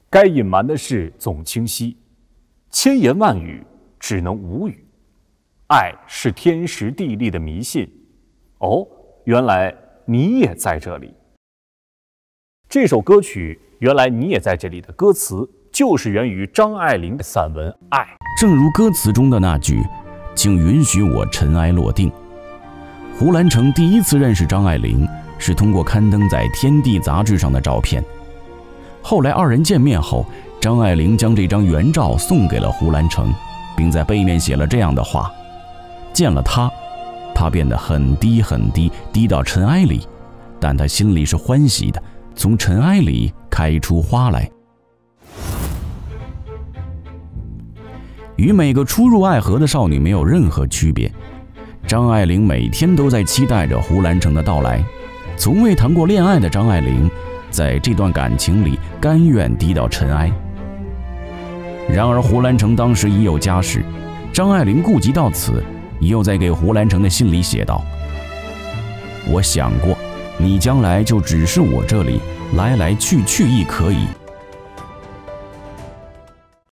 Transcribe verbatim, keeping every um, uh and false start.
该隐瞒的事总清晰，千言万语只能无语。爱是天时地利的迷信。哦，原来你也在这里。这首歌曲《原来你也在这里》的歌词就是源于张爱玲的散文《爱》。 正如歌词中的那句：“请允许我尘埃落定。”胡兰成第一次认识张爱玲是通过刊登在《天地》杂志上的照片。后来二人见面后，张爱玲将这张原照送给了胡兰成，并在背面写了这样的话：见了他，他变得很低很低，低到尘埃里，但他心里是欢喜的，从尘埃里开出花来。与每个初入爱河的少女没有任何区别，张爱玲每天都在期待着胡兰成的到来。从未谈过恋爱的张爱玲在这段感情里甘愿低到尘埃。然而胡兰成当时已有家室，张爱玲顾及到此，又在给胡兰成的信里写道：我想过，你将来就只是我这里来来去去亦可以，